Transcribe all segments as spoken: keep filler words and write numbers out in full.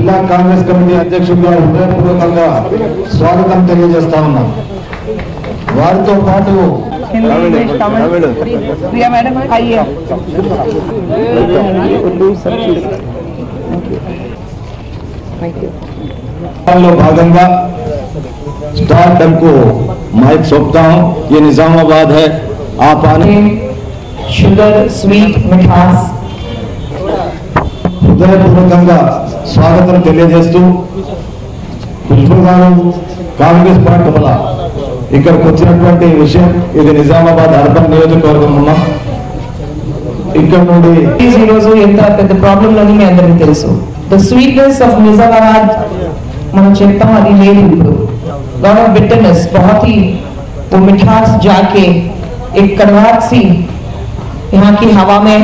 జిల్లా కాంగ్రెస్ కమిటీ అధ్యక్షుడిగా హృదయపూర్వకంగా స్వాగతం తెలియజేస్తా ఉన్నాం. వారితో పాటు भागंगा स्टार्टअप को माइक सौंपता हूँ. ये निजामाबाद है. आप आने शुगर स्वीट मिठास హృదయపూర్వకంగా స్వాగతం తెలియజేస్తూ ఖుష్బూ గారు కాంగ్రెస్ పార్టీ వల్ల ఇక్కడికి వచ్చినటువంటి విషయం ఇది నిజామాబాద్ అర్బన్ నియోజకవర్గం ఉన్నాం. ఇక్కడ నుండి ఈరోజు ఎంత పెద్ద ప్రాబ్లం లోని మీ అందరికీ తెలుసు. ద స్వీట్నెస్ ఆఫ్ నిజామాబాద్ మనం చెప్తాం అది లేదు. ఇప్పుడు लॉट ऑफ बिटरनेस बहुत ही वो मिठास जाके एक कड़वाहट सी यहाँ की हवा में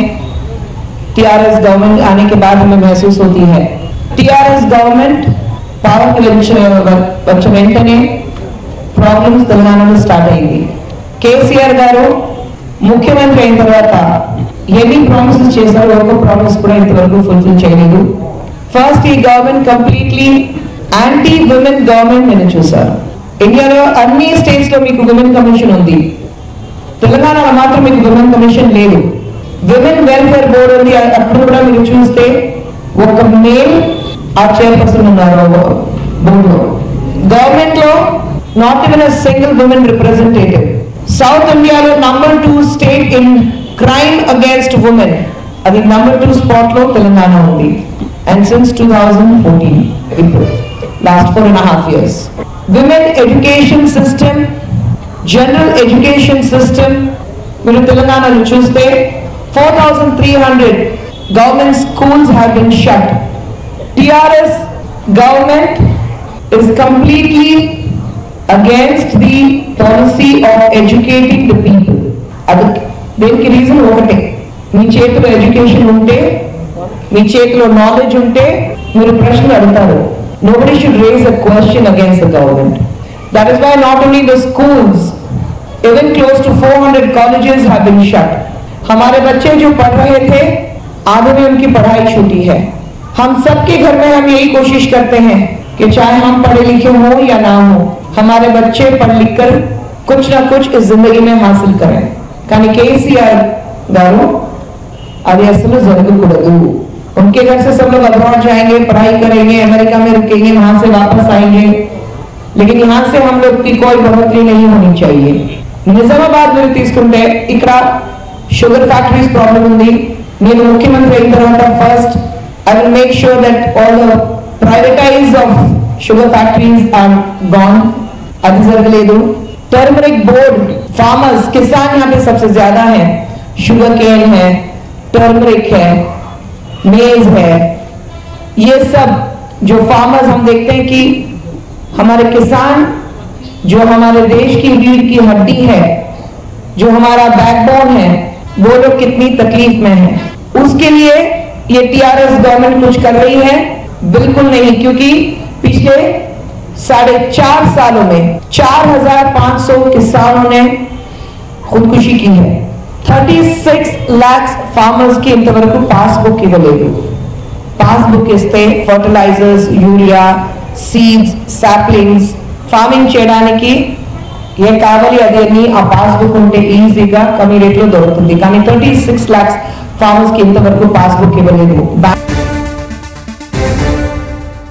टीआरएस गवर्नमेंट आने के बाद हमें महसूस होती है. टीआरएस गवर्नमेंट पावर వచ్చిన వెంటనే ప్రాబ్లమ్స్ తెలంగాణలో స్టార్ట్ అయింది. కేసీఆర్ గారు ముఖ్యమంత్రి అయిన తర్వాత ఎన్ని ప్రామిసెస్ చేశారో ఒక ప్రామిస్ కూడా ఇంతవరకు ఫుల్ఫిల్ చేయలేదు. ఫస్ట్ ఈ government completely anti women government నేను చూశాను. ఇండియాలో అన్ని స్టేట్స్ లో మీకు విమెన్ కమిషన్ ఉంది, తెలంగాణలో మాత్రం మీకు విమెన్ కమిషన్ లేదు. విమెన్ వెల్ఫేర్ బోర్డు ఉంది, అప్పుడు కూడా మీరు చూస్తే ఒక మేల్ ఆ చైర్పర్సన్ ఉన్నారు బోర్డులో. గవర్నమెంట్ లో not even a single women representative. South ఇండియాలో number two state in crime against women, అది నంబర్ టూ స్పాట్ లో తెలంగాణ ఉంది. And since two thousand fourteen ఇప్పుడు last four and half years women education system, general education system మీరు తెలంగాణలో చూస్తే four thousand three hundred government schools have been shut. T R S government is completely against the policy of educating the people. అది దీనికి reason ఒకటే, మీ చేతిలో education ఉంటే, మీ చేతిలో knowledge ఉంటే మీరు ప్రశ్నలు అడుగుతారు. Nobody should raise a question against the government. That is why not only the schools, even close to four hundred colleges have been shut. हमारे बच्चे जो पढ़ रहे थे आधे में उनकी पढ़ाई छूटी है. हम सबके घर में हम यही कोशिश करते हैं कि चाहे हम पढ़े लिखे हो या ना हो, हमारे बच्चे पढ़ लिख कर कुछ ना कुछ इस जिंदगी में हासिल करें. కానీ కేసీఆర్ గారు అది అసలు జరగకూడదు. उनके घर से सब लोग अब्रॉड जाएंगे, पढ़ाई करेंगे, अमेरिका में रुकेंगे, वहां से वापस आएंगे, लेकिन यहाँ से हम लोग की कोई बढ़ोतरी नहीं होनी चाहिए. నిజామాబాద్ మీరు తీసుకుంటే ఇక్కడ షుగర్ ఫ్యాక్టరీస్ ప్రాబ్లం ఉంది. నేను ముఖ్యమంత్రి అయిన తర్వాత first I will make sure that all the privatise of sugar factories are gone. అది జరగలేదు. टर्मरिक बोर्ड, फार्मर्स, किसान यहाँ पे सबसे ज्यादा है. शुगर केन है, टर्मरिक है, मेज है, ये सब जो फार्मर्स हम देखते हैं कि हमारे किसान जो हमारे देश की रीढ़ की हड्डी है, जो हमारा बैकबोन है, वो लोग कितनी तकलीफ में हैं. उसके लिए ये टीआरएस गवर्नमेंट कुछ कर रही है? बिल्कुल नहीं, क्योंकि पिछले साढ़े चार सालों में चार हजार पांच सौ किसानों ने खुदकुशी की है. thirty-six lakhs farmers की इंतवరకు పాస్బుక్ ఇవ్వలేదు. పాస్బుక్ ఇస్తే fertilisers, urea, seeds, saplings farming చేయడానికి ఏ కావాలి అది అన్ని ఆ పాస్బుక్ ఉంటే ఈజీగా కమ్యూనిటీలో దొరుకుతుంది. కానీ థర్టీ సిక్స్ లాక్స్ ఫార్మర్స్ కి ఇంతవరకు పాస్బుక్ ఇవ్వలేదు.